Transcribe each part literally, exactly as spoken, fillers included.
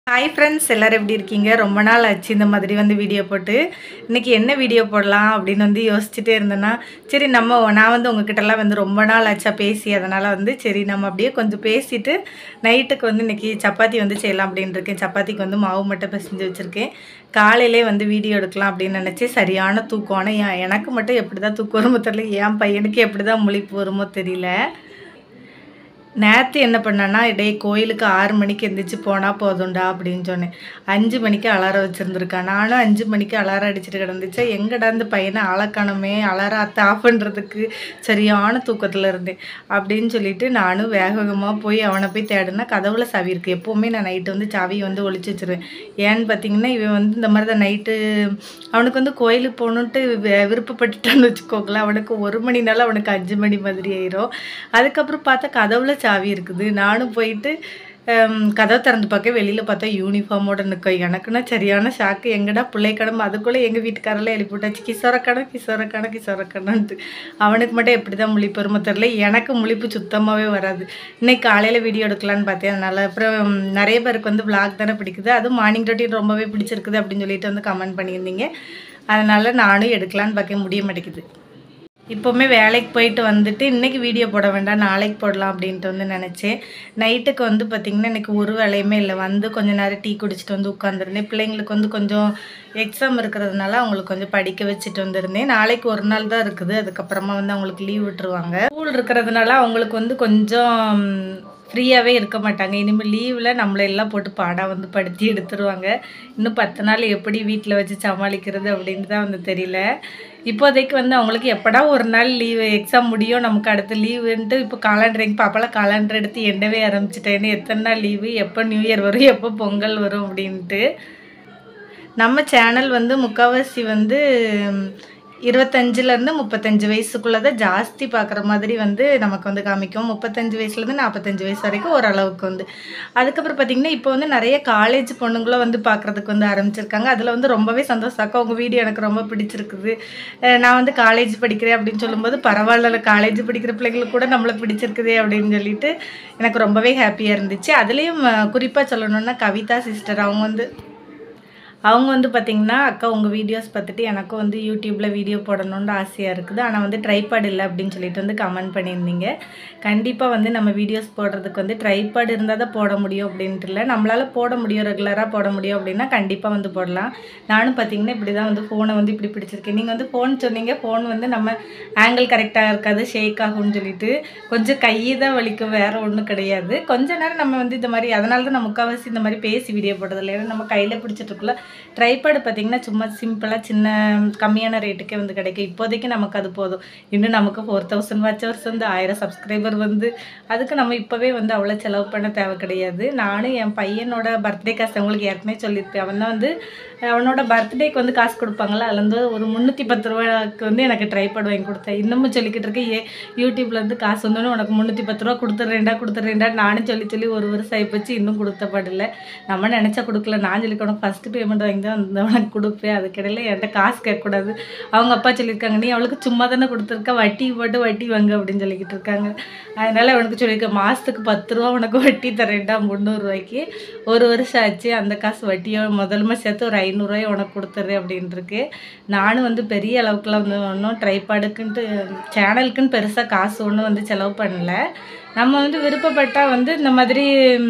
Hi friends, எல்லோரும் எப்படி இருக்கீங்க? ரொம்ப நாள் ஆச்சு இந்த மாதிரி வந்து வீடியோ போட்டு. இன்றைக்கி என்ன வீடியோ போடலாம் அப்படின்னு வந்து யோசிச்சுட்டே இருந்தேன்னா, சரி நம்ம நான் வந்து உங்ககிட்டலாம் வந்து ரொம்ப நாள் ஆச்சா பேசி, அதனால் வந்து சரி நம்ம அப்படியே கொஞ்சம் பேசிவிட்டு நைட்டுக்கு வந்து இன்றைக்கி சப்பாத்தி வந்து செய்யலாம் அப்படின்னு இருக்கேன். சப்பாத்திக்கு வந்து மாவு மட்டும் பிசைஞ்சு வச்சுருக்கேன். காலையிலே வந்து வீடியோ எடுக்கலாம் அப்படின்னு நினச்சி சரியான தூக்கம். ஆனால் எனக்கு மட்டும் எப்படி தான் தூக்கம் வருமோ தெரியல, என் பையனுக்கு எப்படி தான் முழிப்பு வருமோ தெரியல. நேற்று என்ன பண்ணேன்னா, டேய் கோயிலுக்கு ஆறு மணிக்கு எந்திரிச்சு போனால் போதும்டா அப்படின்னு சொன்னேன். அஞ்சு மணிக்கு அலாரம் வச்சுருந்துருக்கான். நானும் அஞ்சு மணிக்கு அலாரம் அடிச்சுட்டு கிடந்துச்சேன். எங்கடா இந்த பையனை ஆளக்கானமே, அலாரத்தை ஆஃப் பண்ணுறதுக்கு சரியான தூக்கத்தில் இருந்தேன் அப்படின்னு சொல்லிட்டு நானும் வேக வேகமாக போய் அவனை போய் தேடினா கதவுல சாவி இருக்குது. எப்போவுமே நான் நைட்டு வந்து சாவியை வந்து ஒழிச்சு வச்சுருவேன். ஏன்னு பார்த்தீங்கன்னா, இவன் வந்து இந்த மாதிரி தான் நைட்டு அவனுக்கு வந்து கோயிலுக்கு போகணுன்ட்டு விருப்பப்பட்டுட்டான்னு வச்சுக்கோங்களேன். அவனுக்கு ஒரு மணினால அவனுக்கு அஞ்சு மணி மாதிரி ஆயிரும். அதுக்கப்புறம் பார்த்தா கதவுல சாவி இருக்குது. நானும் போயிட்டு கதவை திறந்து பார்க்க வெளியில் பார்த்தா யூனிஃபார்மோட நிற்கும். எனக்குன்னா சரியான ஷாக்கு. எங்கடா பிள்ளைக்கணும், அதுக்குள்ளே எங்கள் வீட்டுக்காரெல்லாம் எழுப்பி விட்டாச்சு, கிஷோரக்கணம் கிஷோரக்கணம் கிஷோரக்கணன்ட்டு. அவனுக்கு மட்டும் எப்படி தான் முழிப்பு வருமோ தெரில, எனக்கு முழிப்பு சுத்தமாகவே வராது. இன்றைக்கி காலையில் வீடியோ எடுக்கலான்னு பார்த்தேன். அதனால் அப்புறம் நிறைய பேருக்கு வந்து விளாக் தானே பிடிக்குது, அதுவும் மார்னிங் ரொட்டீன் ரொம்பவே பிடிச்சிருக்குது அப்படின்னு சொல்லிட்டு வந்து கமெண்ட் பண்ணியிருந்தீங்க. அதனால் நானும் எடுக்கலான்னு பார்க்க முடிய மாட்டேங்குது. இப்போவுமே வேலைக்கு போயிட்டு வந்துட்டு இன்றைக்கி வீடியோ போட வேண்டாம், நாளைக்கு போடலாம் அப்படின்ட்டு வந்து நினச்சேன். நைட்டுக்கு வந்து பார்த்திங்கன்னா இன்றைக்கி ஒரு வேலையுமே இல்லை. வந்து கொஞ்சம் நேரம் டீ குடிச்சிட்டு வந்து உட்காந்துருந்தேன். பிள்ளைங்களுக்கு வந்து கொஞ்சம் எக்ஸாம் இருக்கிறதுனால அவங்களுக்கு கொஞ்சம் படிக்க வச்சுட்டு வந்துருந்தேன். நாளைக்கு ஒரு நாள் தான் இருக்குது, அதுக்கப்புறமா வந்து அவங்களுக்கு லீவ் விட்டுருவாங்க. ஸ்கூல் இருக்கிறதுனால அவங்களுக்கு வந்து கொஞ்சம் ஃப்ரீயாகவே இருக்க மாட்டாங்க. இனிமேல் லீவில் நம்மளை எல்லாம் போட்டு பாடாக வந்து படுத்தி எடுத்துருவாங்க. இன்னும் பத்து நாள் எப்படி வீட்டில் வச்சு சமாளிக்கிறது அப்படின்னு தான் வந்து தெரியல. இப்போதைக்கு வந்து அவங்களுக்கு எப்படா ஒரு நாள் லீவு எக்ஸாம் முடியும், நமக்கு அடுத்து லீவுன்ட்டு இப்போ காலண்டர் எங்கள் பாப்பாலாம் காலண்டர் எடுத்து எண்ணவே ஆரம்பிச்சிட்டேன்னு. எத்தனை நாள் லீவு, எப்போ நியூ இயர் வரும், எப்போ பொங்கல் வரும் அப்படின்ட்டு. நம்ம சேனல் வந்து முக்கால்வாசி வந்து இருபத்தஞ்சிலேருந்து முப்பத்தஞ்சு வயசுக்குள்ளே தான் ஜாஸ்தி பார்க்குற மாதிரி வந்து நமக்கு வந்து காமிக்கும். முப்பத்தஞ்சு வயசுலேருந்து நாற்பத்தஞ்சு வயசு வரைக்கும் ஓரளவுக்கு வந்து. அதுக்கப்புறம் பார்த்திங்கன்னா இப்போ வந்து நிறைய காலேஜ் பொண்ணுங்களும் வந்து பார்க்குறதுக்கு வந்து ஆரம்பிச்சிருக்காங்க. அதில் வந்து ரொம்பவே சந்தோஷம். அக்கா உங்கள் வீடியோ எனக்கு ரொம்ப பிடிச்சிருக்குது, நான் வந்து காலேஜ் படிக்கிறேன் அப்படின்னு சொல்லும்போது பரவாயில்ல, காலேஜ் படிக்கிற பிள்ளைங்களுக்கு கூட நம்மளை பிடிச்சிருக்குதே அப்படின்னு சொல்லிட்டு எனக்கு ரொம்பவே ஹாப்பியாக இருந்துச்சு. அதுலேயும் குறிப்பாக சொல்லணுன்னா கவிதா சிஸ்டர், அவங்க வந்து அவங்க வந்து பார்த்திங்கன்னா, அக்கா உங்கள் வீடியோஸ் பார்த்துட்டு எனக்கும் வந்து யூடியூப்பில் வீடியோ போடணுன்னு ஆசையாக இருக்குது, ஆனால் வந்து ட்ரைபாட் இல்லை அப்படின்னு சொல்லிட்டு வந்து கமெண்ட் பண்ணியிருந்தீங்க. கண்டிப்பாக வந்து நம்ம வீடியோஸ் போடுறதுக்கு வந்து ட்ரைபாட் இருந்தால் தான் போட முடியும் அப்படின்ட்டு இல்லை, நம்மளால் போட முடியும், ரெகுலராக போட முடியும் அப்படின்னா கண்டிப்பாக வந்து போடலாம். நானும் பார்த்திங்கன்னா இப்படி தான் வந்து ஃபோனை வந்து இப்படி பிடிச்சிருக்கேன். நீங்கள் வந்து ஃபோன் சொன்னீங்க, ஃபோன் வந்து நம்ம ஆங்கிள் கரெக்டாக இருக்காது, ஷேக் ஆகும்னு சொல்லிட்டு கொஞ்சம் கையை தான் வலிக்கும், வேறு ஒன்றும் கிடையாது. கொஞ்ச நேரம் நம்ம வந்து இந்த மாதிரி, அதனால தான் நான் முக்கால்வாசி இந்த மாதிரி பேசி வீடியோ போடுறதில்லை. ஏன்னா நம்ம கையில் பிடிச்சிட்ருக்குள்ள. ட்ரைபாடு பார்த்திங்கன்னா சும்மா சிம்பிளாக சின்ன கம்மியான ரேட்டுக்கே வந்து கிடைக்கும். இப்போதைக்கு நமக்கு அது போதும். இன்னும் நமக்கு ஃபோர் தௌசண்ட் வாட்சவர்ஸ் வந்து ஆயிரம் சப்ஸ்கிரைபர் வந்து அதுக்கு நம்ம இப்போவே வந்து அவ்வளோ செலவு பண்ண தேவை கிடையாது. நானும் என் பையனோட பர்த்டே காசு அவங்களுக்கு ஏற்கனவே சொல்லியிருப்பேன். அவன் தான் வந்து அவனோட பர்த்டேக்கு வந்து காசு கொடுப்பாங்களா, அதில் வந்து ஒரு முந்நூற்றி பத்து ரூபாய்க்கு வந்து எனக்கு ட்ரைபாட் வாங்கி கொடுத்தேன். இன்னமும் சொல்லிக்கிட்டு இருக்கேன், ஏ யூடியூப்லேருந்து காசு வந்தோன்னு உனக்கு முந்நூற்றி பத்து ரூபா கொடுத்துட்றேன்டா கொடுத்துட்றேன்டா நானும் சொல்லி சொல்லி ஒரு வருஷம் ஆகிப்போச்சு, இன்னும் கொடுத்தப்படலை. நம்ம நினச்சா கொடுக்கல, நான் சொல்லி உனக்கு ஃபஸ்ட்டு பேமெண்ட் வாங்கி தான் அந்த உனக்கு கொடுப்பேன், அதுக்கிடையில் என்கிட்ட காசு கேட்கக்கூடாது. அவங்க அப்பா சொல்லியிருக்காங்க, நீ அவளுக்கு சும்மா தானே கொடுத்துருக்க, வட்டி போட்டு வட்டி வாங்க அப்படின்னு சொல்லிக்கிட்டு இருக்காங்க. அதனால் அவனுக்கு சொல்லியிருக்கேன், மாதத்துக்கு பத்து ரூபா உனக்கு வட்டி தரேன்டா முந்நூறுரூவாய்க்கு. ஒரு வருஷம் ஆச்சு, அந்த காசு வட்டியோ முதலுமே சேர்த்து ஒரு ஐநூறுரூவாய் உனக்கு கொடுத்துட்றேன் அப்படின்ட்டுருக்கு. நானும் வந்து பெரிய அளவுக்குலாம் வந்து ஒன்றும் ட்ரைபாடுக்குன்ட்டு சேனலுக்குன்னு பெருசாக காசு ஒன்றும் வந்து செலவு பண்ணல. நம்ம வந்து விருப்பப்பட்டால் வந்து இந்த மாதிரி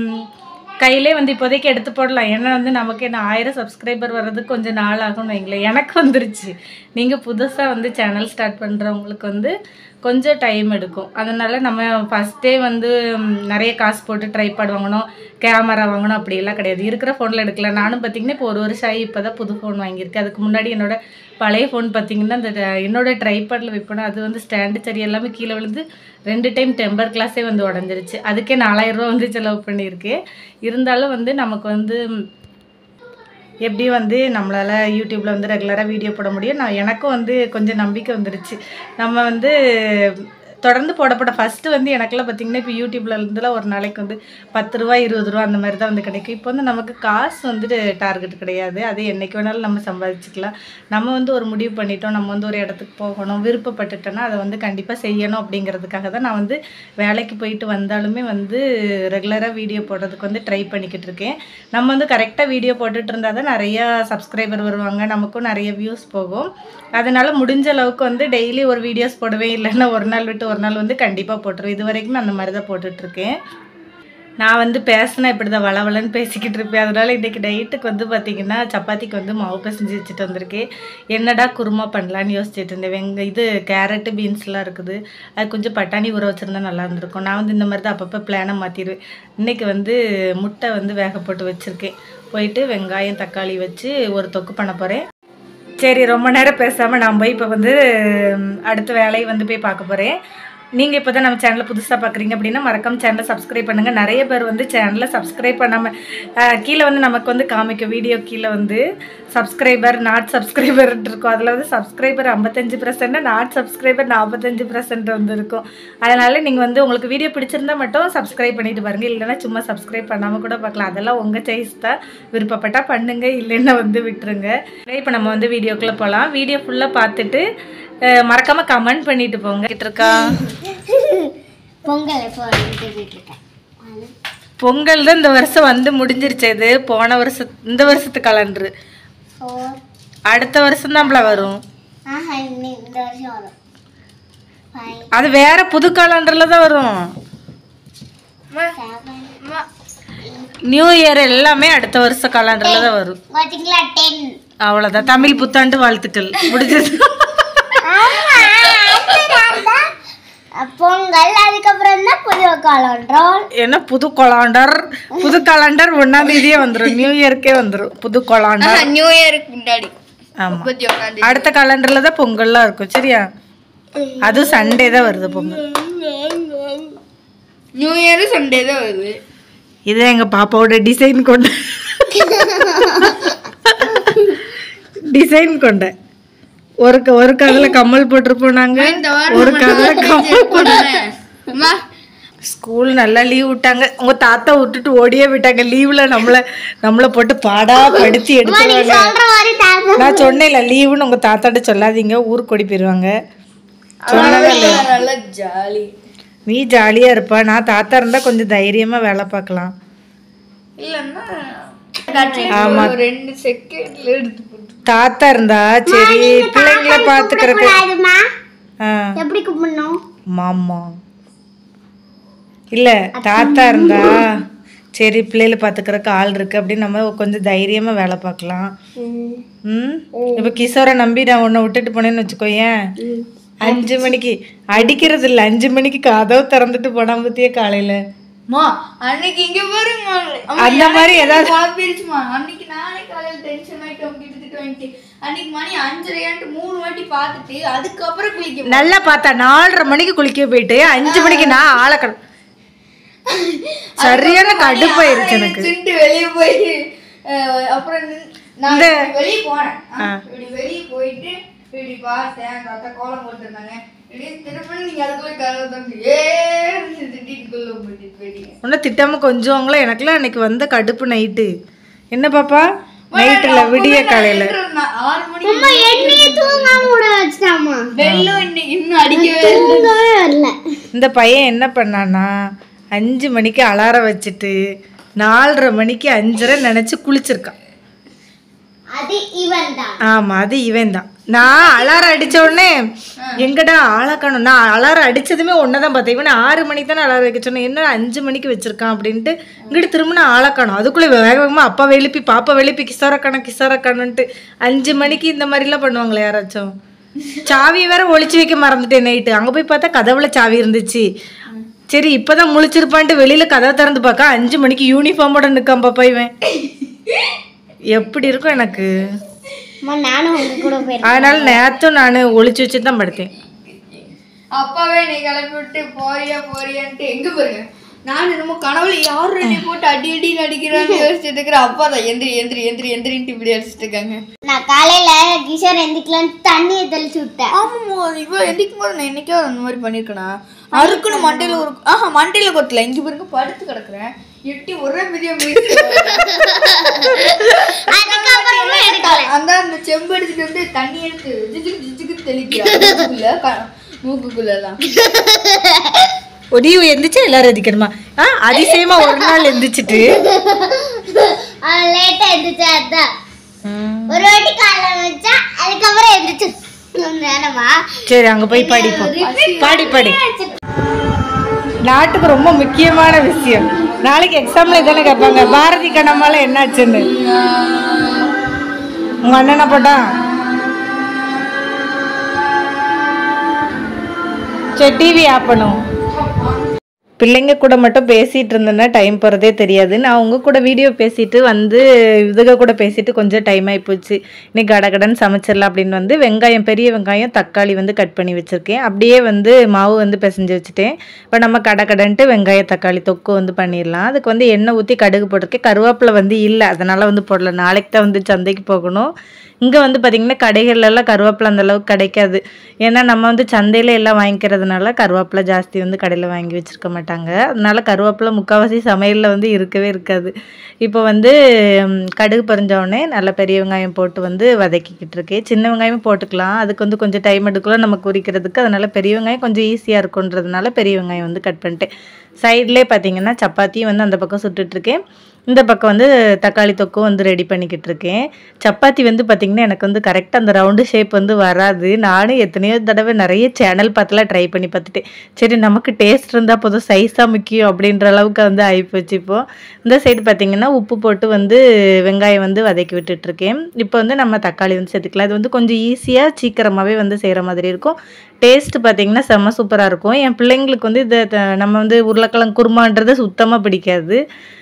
கையிலே வந்து இப்போதைக்கு எடுத்து போடலாம். ஏன்னா வந்து நமக்கு என்ன ஆயிரம் சப்ஸ்கிரைபர் வர்றதுக்கு கொஞ்சம் நாள் ஆகும்னு வைங்களேன். எனக்கு வந்துருச்சு. நீங்கள் புதுசாக வந்து சேனல் ஸ்டார்ட் பண்ணுறவங்களுக்கு வந்து கொஞ்சம் டைம் எடுக்கும். அதனால் நம்ம ஃபஸ்ட்டே வந்து நிறைய காசு போட்டு ட்ரைபாட் வாங்கணும், கேமரா வாங்கணும் அப்படியெல்லாம் கிடையாது. இருக்கிற ஃபோனில் எடுக்கலாம். நானும் பார்த்திங்கன்னா இப்போ ஒரு வருஷம் ஆகி இப்போ தான் புது ஃபோன் வாங்கியிருக்கேன். அதுக்கு முன்னாடி என்னோடய பழைய ஃபோன் பார்த்திங்கன்னா இந்த என்னோடய ட்ரைபாடில் வைப்பேன், அது வந்து ஸ்டாண்டு சரி எல்லாமே கீழே விழுந்து ரெண்டு டைம் டெம்பர் கிளாஸே வந்து உடஞ்சிருச்சு. அதுக்கே நாலாயிரரூவா வந்து செலவு பண்ணியிருக்கேன். இருந்தாலும் வந்து நமக்கு வந்து எப்படி வந்து நம்மளால் யூடியூப்பில் வந்து ரெகுலராக வீடியோ போட முடியும். நான் எனக்கும் வந்து கொஞ்சம் நம்பிக்கை வந்துருச்சு. நம்ம வந்து தொடர்ந்து போட போட ஃபஸ்ட்டு வந்து எனக்குலாம் பார்த்திங்கன்னா இப்போ யூடியூப்ல இருந்துலாம் ஒரு நாளைக்கு வந்து பத்து ரூபா இருபது ரூபா அந்த மாதிரி தான் வந்து கிடைக்கும். இப்போ வந்து நமக்கு காசு வந்துட்டு டார்கெட் கிடையாது. அது என்றைக்கு வேணாலும் நம்ம சம்பாதிச்சுக்கலாம். நம்ம வந்து ஒரு முடிவு பண்ணிட்டோம், நம்ம வந்து ஒரு இடத்துக்கு போகணும் விருப்பப்பட்டுட்டோன்னா அதை வந்து கண்டிப்பாக செய்யணும் அப்படிங்கிறதுக்காக தான் நான் வந்து வேலைக்கு போயிட்டு வந்தாலுமே வந்து ரெகுலராக வீடியோ போடுறதுக்கு வந்து ட்ரை பண்ணிக்கிட்டு இருக்கேன். நம்ம வந்து கரெக்டாக வீடியோ போட்டுட்டு இருந்தால் தான் நிறையா சப்ஸ்கிரைபர் வருவாங்க, நமக்கும் நிறைய வியூஸ் போகும். அதனால் முடிஞ்ச அளவுக்கு வந்து டெய்லி ஒரு வீடியோஸ் போடுவேன், இல்லைன்னா ஒரு நாள் விட்டு ஒரு நாள் வந்து கண்டிப்பாக போட்டுருவேன். இது வரைக்கும் அந்த மாதிரி தான் போட்டுட்ருக்கேன். நான் வந்து பேசினா இப்படி தான் வளவலன்னு பேசிக்கிட்டு இருப்பேன். அதனால் இன்றைக்கி நைட்டுக்கு வந்து பார்த்திங்கன்னா சப்பாத்திக்கு வந்து மாவு பிசைஞ்சு வச்சுட்டு வந்திருக்கேன். என்னடா குருமா பண்ணலான்னு யோசிச்சுட்டு இருந்தேன். வெங்க இது கேரட்டு பீன்ஸ்லாம் இருக்குது, அது கொஞ்சம் பட்டாணி ஊற வச்சுருந்தா நல்லா இருந்திருக்கும். நான் வந்து இந்த மாதிரி தான் அப்பப்போ பிளானை மாற்றிடுவேன். இன்றைக்கி வந்து முட்டை வந்து வேக போட்டு வச்சுருக்கேன். போயிட்டு வெங்காயம் தக்காளி வச்சு ஒரு தொக்கு பண்ண போகிறேன். சரி, ரொம்ப நேரம் பேசாமல் நான் போய் இப்போ வந்து அடுத்த வேலையை வந்து போய் பார்க்க போகிறேன். நீங்கள் இப்போ தான் நம்ம சேனலை புதுசாக பார்க்குறீங்க அப்படின்னா மறக்காம சேனலை சப்ஸ்கிரைப் பண்ணுங்கள். நிறைய பேர் வந்து சேனலை சப்ஸ்கிரைப் பண்ணாமல் கீழே வந்து நமக்கு வந்து காமிக்கும் வீடியோ கீழே வந்து சப்ஸ்கிரைபர் நாட் சப்ஸ்கிரைபர் இருக்கும். அதில் வந்து சப்ஸ்கிரைபர் ஐம்பத்தஞ்சு பர்சன்ட் நாட் சப்ஸ்கிரைபர் நாற்பத்தஞ்சு பர்சன்ட் வந்து இருக்கும். அதனால் நீங்கள் வந்து உங்களுக்கு வீடியோ பிடிச்சிருந்தா மட்டும் சப்ஸ்கிரைப் பண்ணிட்டு பாருங்கள், இல்லைன்னா சும்மா சப்ஸ்கிரைப் பண்ணாமல் கூட பார்க்கலாம். அதெல்லாம் உங்கள் சாய்ஸ் தான், விருப்பப்பட்டால் பண்ணுங்கள், இல்லைன்னா வந்து விட்டுருங்க. இப்போ நம்ம வந்து வீடியோக்குள்ளே போகலாம். வீடியோ ஃபுல்லாக பார்த்துட்டு மறக்காம கமெண்ட் பண்ணிட்டு போங்க. இருக்கா பொங்கல் பொங்கல் தான் இந்த வருஷம் வந்து முடிஞ்சிருச்சு. இது போன வருஷம் இந்த வருஷத்து கலண்டரு, அடுத்த வருஷம் தான் வரும். அது வேற புது கலண்டர்ல தான் வரும். நியூ இயர் எல்லாமே அடுத்த வருஷம் கலண்டர்ல தான் வரும். அவ்வளவுதான். தமிழ் புத்தாண்டு வாழ்த்துக்கள். முடிஞ்சது. பொங்கல் அதுக்கப்புறம் தான் புது காலண்டர். என்ன புது காலண்டர்? புது காலண்டர் ஒன்னாம் தேதியே வந்துடும், நியூ இயர்க்கே வந்துடும் புது காலண்டர். நியூ இயருக்கு முன்னாடி. ஆமா, அடுத்த காலண்டர்ல தான் பொங்கல்லாம் இருக்கும். சரியா? அதுவும் சண்டே தான் வருது பொங்கல். நியூ இயர் சண்டே தான் வருது. இது எங்க பாப்பாவோட டிசைன் கொண்ட டிசைன் கொண்ட ஒரு ஒரு காதுல கம்மல் போட்டிருப்போம் நாங்க, ஒரு காதுல கம்மல் போட்டு. ஸ்கூல் நல்லா லீவ் விட்டாங்க. உங்க தாத்தா விட்டுட்டு ஓடியே விட்டாங்க லீவ்ல. நம்மள நம்மள போட்டு பாடா படுத்தி எடுத்துருவாங்க. நான் சொன்னேன்ல லீவுன்னு உங்க தாத்தாட்ட சொல்லாதீங்க, ஊருக்கு ஓடி போயிருவாங்க. ஜாலி. நீ ஜாலியா இருப்ப, நான் தாத்தா இருந்தா கொஞ்சம் தைரியமா வேலை பார்க்கலாம். ஆமா, ரெண்டு செகண்ட்ல எடுத்து தாத்தா இருந்தா சரி பிள்ளைங்களை பாத்துக்கிறதுக்கு. எப்படி கூப்பிடணும்? மாமா இல்ல, தாத்தா இருந்தா சரி பிள்ளைகளை பாத்துக்கிறதுக்கு ஆள் இருக்கு அப்படின்னு நம்ம கொஞ்சம் தைரியமா வேலை பார்க்கலாம். ம் இப்ப கிஷோரை நம்பி நான் உன்னை விட்டுட்டு போனேன்னு வச்சுக்கோயேன், அஞ்சு மணிக்கு அடிக்கிறது இல்ல, அஞ்சு மணிக்கு கதவு திறந்துட்டு போனா பத்தியே காலையில அன்னைக்கு இங்க பாருங்க அந்த மாதிரி ஏதாவது குழப்பிடுச்சுமா. அன்னைக்கு நானே காலையில டென்ஷன் ஆயிட்டு கிட்டத்தட்ட வந்துட்டு அன்னைக்கு மணி அஞ்சரையாண்டு மூணு வாட்டி பார்த்துட்டு அதுக்கப்புறம் குளிக்க நல்லா பார்த்தா நாலரை மணிக்கு குளிக்க போயிட்டு அஞ்சு மணிக்கு நான் ஆளக்கணும். சரியான கடுப்பாயிருச்சு எனக்கு. வெளியே போய் அப்புறம் நான் வெளியே போனேன். இப்படி வெளியே போயிட்டு இப்படி பார்த்தேன், தாத்தா கோலம் போட்டுருந்தாங்க. ஒன்னும் திட்டாம கொஞ்சவங்கள. எனக்குலாம் அன்னைக்கு வந்த கடுப்பு நைட்டு. என்ன பாப்பா நைட்டுல விடிய காலையில இந்த பையன் என்ன பண்ணானா அஞ்சு மணிக்கு அலாரம் வச்சுட்டு நாலரை மணிக்கு அஞ்சரை நினைச்சு குளிச்சிருக்கான். ஆமா, அது இவன் தான். நான் அலாரம் அடிச்ச உடனே எங்கடா ஆளை காணும். நான் அலாரம் அடிச்சதுமே ஒன்னதான் பார்த்தேன். இவனை ஆறு மணிக்கு தானே அலாரம் வைக்க சொன்னேன், என்ன அஞ்சு மணிக்கு வச்சிருக்கான் அப்படின்ட்டு இங்கிட்டு திரும்ப நான் ஆளை காணும். அதுக்குள்ளே வேக வேகமா அப்பா வெளிப்பி பாப்பா வெளிப்பி கிசார காணும் கிசார காணுன்ட்டு அஞ்சு மணிக்கு இந்த மாதிரிலாம் பண்ணுவாங்களே யாராச்சும். சாவி வேற ஒளிச்சு வைக்க மறந்துட்டேன் நைட்டு. அங்கே போய் பார்த்தா கதவுல சாவி இருந்துச்சு. சரி இப்பதான் முழிச்சிருப்பான்ட்டு வெளியில கதவை திறந்து பார்க்க அஞ்சு மணிக்கு யூனிஃபார்மோட நிற்கான் பாப்பா இவன். எப்படி இருக்கும் எனக்கு. அதனால நேத்தும் நான் ஒளிச்சு வச்சுதான் படுத்தேன். அப்பாவே நீ கிளப்பி விட்டு போறியா போறியான்ட்டு எங்க பாருங்க நான் என்னமோ கனவுல யாரும் ரெடி போட்டு அடி அடி அடிக்கிறான்னு யோசிச்சுட்டு இருக்கிறேன். அப்பா தான் எந்திரி எந்திரி எந்திரி எந்திரின்ட்டு இப்படி அடிச்சுட்டு இருக்காங்க. நான் காலையில கிஷோர் எந்திரிக்கலான்னு தண்ணியை தெளிச்சு விட்டேன். ஆமாம்மா இப்போ எந்திரிக்கும் போது நான் என்னைக்கோ அந்த மாதிரி பண்ணியிருக்கேனா? அறுக்குன்னு மண்டையில ஒரு ஆஹா மண்டையில கொட்டல, இங்கே பாருங்க படுத்து கிடக்குறேன். எட்டி ஒரே பெரிய அந்த அந்த செம்பு எடுத்துட்டு வந்து தண்ணி எடுத்து ஜிஜுக்கு ஜிஜுக்கு தெளிக்கிறேன் மூக்குக்குள்ளதான். ஒடியு எந்திரிச்சு எல்லாரும் எதிக்கணுமா? ஆ அதிசயமா ஒரு நாள் எந்திரிச்சிட்டு லேட்டா எந்திரிச்சா அதான் ஒரு வாட்டி காலைல வச்சா அதுக்கப்புறம் எந்திரிச்சு நேரமா. சரி அங்க போய் படிப்போம். பாடி பாடி. நாட்டுக்கு ரொம்ப முக்கியமான விஷயம். நாளைக்கு எக்ஸாம்ல இதானே கேட்பாங்க, பாரதி கண்ணம்மால என்னாச்சுன்னு. உங்க அண்ணனை போட்டான். சரி டிவி ஆஃப் பண்ணும். பிள்ளைங்க கூட மட்டும் பேசிகிட்டு இருந்தேன்னா டைம் போகிறதே தெரியாது. நான் அவங்க கூட வீடியோ பேசிட்டு வந்து இதுக கூட பேசிட்டு கொஞ்சம் டைம் ஆகிப்போச்சு. இன்னைக்கு கடகடன் சமைச்சிடலாம் அப்படின்னு வந்து வெங்காயம், பெரிய வெங்காயம், தக்காளி வந்து கட் பண்ணி வச்சுருக்கேன். அப்படியே வந்து மாவு வந்து பிசைஞ்சு வச்சுட்டேன். இப்போ நம்ம கடகடன்ட்டு வெங்காய தக்காளி தொக்கு வந்து பண்ணிடலாம். அதுக்கு வந்து எண்ணெய் ஊற்றி கடுகு போட்டிருக்கேன். கருவேப்பிலை வந்து இல்லை, அதனால் வந்து போடல. நாளைக்கு தான் வந்து சந்தைக்கு போகணும். இங்கே வந்து பார்த்திங்கன்னா கடைகள்லாம் கருவேப்பிலை அந்தளவுக்கு கிடைக்காது. ஏன்னா நம்ம வந்து சந்தையில் எல்லாம் வாங்கிக்கிறதுனால கருவேப்பிலை ஜாஸ்தி வந்து கடையில் வாங்கி வச்சுருக்க மாட்டாங்க. அதனால கருவேப்பிலை முக்கால்வாசி சமையலில் வந்து இருக்கவே இருக்காது. இப்போ வந்து கடுகு பொரிஞ்சோடனே நல்ல பெரிய வெங்காயம் போட்டு வந்து வதக்கிக்கிட்டு இருக்கேன். சின்ன வெங்காயமும் போட்டுக்கலாம், அதுக்கு வந்து கொஞ்சம் டைம் எடுக்கலாம் நம்ம குறிக்கிறதுக்கு. அதனால் பெரிய வெங்காயம் கொஞ்சம் ஈஸியாக இருக்குன்றதுனால பெரிய வெங்காயம் வந்து கட் பண்ணிட்டேன். சைட்லேயே பார்த்திங்கன்னா சப்பாத்தியும் வந்து அந்த பக்கம் சுட்டுட்ருக்கேன். இந்த பக்கம் வந்து தக்காளி தொக்கும் வந்து ரெடி பண்ணிக்கிட்டு இருக்கேன். சப்பாத்தி வந்து பார்த்திங்கன்னா எனக்கு வந்து கரெக்டாக அந்த ரவுண்டு ஷேப் வந்து வராது. நானும் எத்தனையோ தடவை நிறைய சேனல் பார்த்துலாம் ட்ரை பண்ணி பார்த்துட்டேன். சரி நமக்கு டேஸ்ட் இருந்தால் போதும், சைஸாக முக்கியம் அப்படின்ற அளவுக்கு வந்து ஆகிப்போச்சு. இப்போது இந்த சைடு பார்த்திங்கன்னா உப்பு போட்டு வந்து வெங்காயம் வந்து வதக்கி விட்டுட்ருக்கேன். இப்போ வந்து நம்ம தக்காளி வந்து சேர்த்துக்கலாம். இது வந்து கொஞ்சம் ஈஸியாக சீக்கிரமாகவே வந்து செய்கிற மாதிரி இருக்கும். டேஸ்ட்டு பார்த்திங்கன்னா செம்ம சூப்பராக இருக்கும். என் பிள்ளைங்களுக்கு வந்து இதை நம்ம வந்து உருளைக்கிழங்கு குருமான்றது சுத்தமாக பிடிக்காது.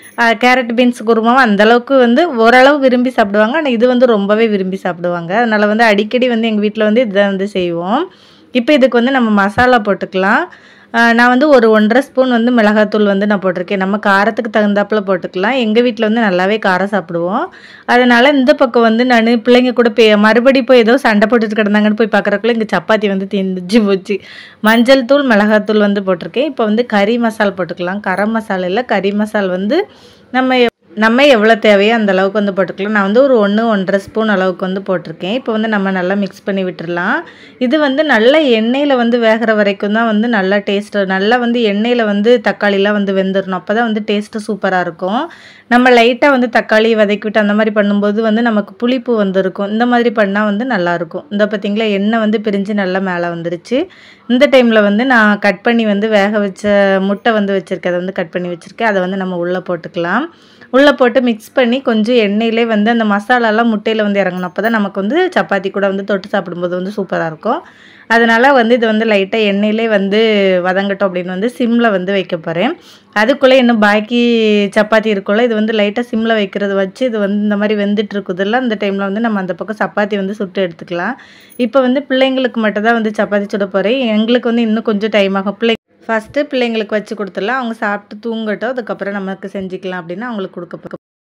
கேரட் பீன்ஸ் குருமாவும் அந்தளவுக்கு வந்து ஓரளவு விரும்பி சாப்பிடுவாங்க. ஆனால் இது வந்து ரொம்பவே விரும்பி சாப்பிடுவாங்க. அதனால் வந்து அடிக்கடி வந்து எங்கள் வீட்டில் வந்து இதை வந்து செய்வோம். இப்போ இதுக்கு வந்து நம்ம மசாலா போட்டுக்கலாம். நான் வந்து ஒரு ஒன்றரை ஸ்பூன் வந்து மிளகாத்தூள் வந்து நான் போட்டிருக்கேன். நம்ம காரத்துக்கு தகுந்தாப்பில் போட்டுக்கலாம். எங்கள் வீட்டில் வந்து நல்லாவே காரம் சாப்பிடுவோம். அதனால் இந்த பக்கம் வந்து நான் பிள்ளைங்க கூட பே மறுபடி போய் ஏதோ சண்டை போட்டுட்டு கிடந்தாங்கன்னு போய் பார்க்குறக்குள்ள இங்கே சப்பாத்தி வந்து தீர்ந்துச்சு போச்சு. மஞ்சள் தூள், மிளகாத்தூள் வந்து போட்டிருக்கேன். இப்போ வந்து கறி மசால் போட்டுக்கலாம். கரம் மசாலா இல்லை, கறி மசால் வந்து நம்ம நம்ம எவ்வளோ தேவையோ அந்த அளவுக்கு வந்து போட்டுக்கலாம். நான் வந்து ஒரு ஒன்று ஒன்றரை ஸ்பூன் அளவுக்கு வந்து போட்டிருக்கேன். இப்போ வந்து நம்ம நல்லா மிக்ஸ் பண்ணி விட்டுடலாம். இது வந்து நல்ல எண்ணெயில் வந்து வேகிற வரைக்கும் தான் வந்து நல்லா டேஸ்ட்டு. நல்லா வந்து எண்ணெயில் வந்து தக்காளிலாம் வந்து வெந்துடணும். அப்போ தான் வந்து டேஸ்ட்டு சூப்பராக இருக்கும். நம்ம லைட்டாக வந்து தக்காளி வதக்கிவிட்டு அந்த மாதிரி பண்ணும்போது வந்து நமக்கு புளிப்பு வந்துருக்கும். இந்த மாதிரி பண்ணால் வந்து நல்லாயிருக்கும். இந்த பார்த்திங்களா எண்ணெய் வந்து பிரிஞ்சு நல்லா மேலே வந்துருச்சு. இந்த டைமில் வந்து நான் கட் பண்ணி வந்து வேக வச்ச முட்டை வந்து வச்சுருக்கேன். அதை வந்து கட் பண்ணி வச்சுருக்கேன். அதை வந்து நம்ம உள்ளே போட்டுக்கலாம். உள்ளே போட்டு மிக்ஸ் பண்ணி கொஞ்சம் எண்ணெயிலே வந்து அந்த மசாலாலாம் முட்டையில் வந்து இறங்கணும். அப்போ தான் நமக்கு வந்து சப்பாத்தி கூட வந்து தொட்டு சாப்பிடும்போது வந்து சூப்பராக இருக்கும். அதனால் வந்து இது வந்து லைட்டாக எண்ணெயிலே வந்து வதங்கட்டும் அப்படின்னு வந்து சிம்மில் வந்து வைக்க போகிறேன். அதுக்குள்ளே இன்னும் பாக்கி சப்பாத்தி இருக்குள்ள இது வந்து லைட்டாக சிம்மில் வைக்கிறது வச்சு இது வந்து இந்த மாதிரி வெந்துட்டு இருக்குதுல்ல, அந்த டைமில் வந்து நம்ம அந்த பக்கம் சப்பாத்தி வந்து சுட்டு எடுத்துக்கலாம். இப்போ வந்து பிள்ளைங்களுக்கு மட்டும் தான் வந்து சப்பாத்தி சுட போகிறேன். எங்களுக்கு வந்து இன்னும் கொஞ்சம் டைம் ஆகும். பிள்ளை ஃபஸ்ட்டு பிள்ளைங்களுக்கு வச்சு கொடுத்துடலாம். அவங்க சாப்பிட்டு தூங்கட்டும், அதுக்கப்புறம் நமக்கு செஞ்சுக்கலாம் அப்படின்னு அவங்களுக்கு கொடுக்க போகிறோம்.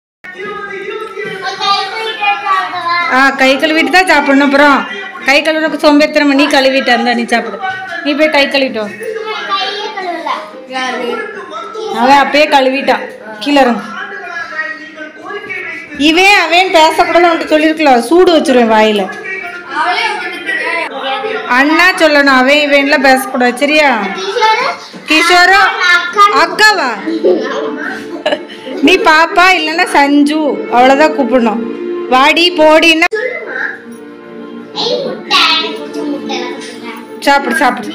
ஆ கை கழுவிட்டு தான் சாப்பிடணும். அப்புறம் கை கழுவுறக்கு சோம்பேறித்தனமா நீ கழுவிட்டு இருந்தா நீ சாப்பிடு. நீ போய் கை கழுவிட்டோம். அவன் அப்பயே கழுவிட்டான். கீழே இறங்கு. இவன் அவன் பேசக்கூடாது அவன்கிட்ட சொல்லியிருக்கலாம். சூடு வச்சிருவேன் வாயில். அண்ணா சொல்லணும், அவன் இவன்லாம் பேசக்கூடாது. சரியா? கிஷோரா அக்காவா? நீ பாப்பா இல்லைன்னா சஞ்சு அவ்வளோதான் கூப்பிடணும். வாடி போடின்னா சாப்பிடு சாப்பிடு.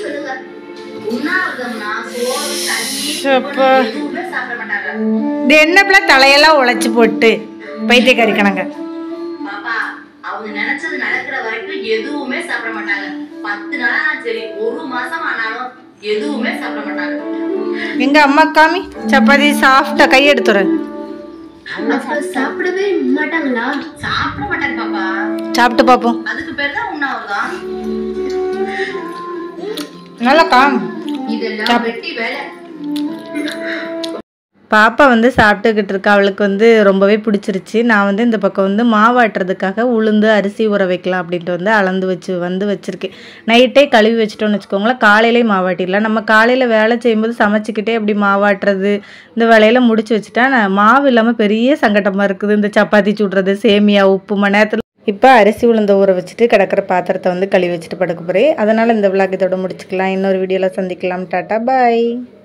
இது என்ன பிள்ளை தலையெல்லாம் உழைச்சி போட்டு பைத்தியக்காரி கணங்க. அவங்க நினைச்சது நடக்கிற வரைக்கும் எதுவுமே சாப்பிட மாட்டாங்க. பத்து நாளா சரி ஒரு மாசம் ஆனாலும் எதுவுமே சாப்பிட மாட்டாங்க. எங்க அம்மா காமி சப்பாத்தி சாஃப்டா கை எடுத்துற. சாப்பிடவே மாட்டாங்களா? சாப்பிட மாட்டாங்க பாப்பா. சாப்பிட்டு பாப்போம். அதுக்கு பேர் தான் உண்ணாவிரதம். நல்லா காம். இதெல்லாம் வெட்டி வேலை. பாப்பா வந்து சாப்பிட்டுக்கிட்டு இருக்கா. அவளுக்கு வந்து ரொம்பவே பிடிச்சிருச்சு. நான் வந்து இந்த பக்கம் வந்து மாவாட்டுறதுக்காக உளுந்து அரிசி ஊற வைக்கலாம் அப்படின்ட்டு வந்து அளந்து வச்சு வந்து வச்சுருக்கேன். நைட்டே கழுவி வச்சிட்டோன்னு வச்சுக்கோங்களேன், காலையிலே மாவாட்டிடலாம். நம்ம காலையில் வேலை செய்யும்போது சமைச்சிக்கிட்டே அப்படி மாவாட்டுறது இந்த வேலையில் முடிச்சு வச்சுட்டா நான் மாவு இல்லாமல் பெரிய சங்கடமாக இருக்குது. இந்த சப்பாத்தி சுடுறது, சேமியா, உப்பு மணி நேரத்தில் இப்போ அரிசி உளுந்த ஊற வச்சுட்டு கிடக்கிற பாத்திரத்தை வந்து கழுவி வச்சுட்டு படுக்க போகிறேன். அதனால் இந்த விளாக் இதோட முடிச்சுக்கலாம். இன்னொரு வீடியோவில் சந்திக்கலாம். டாட்டா பாய்.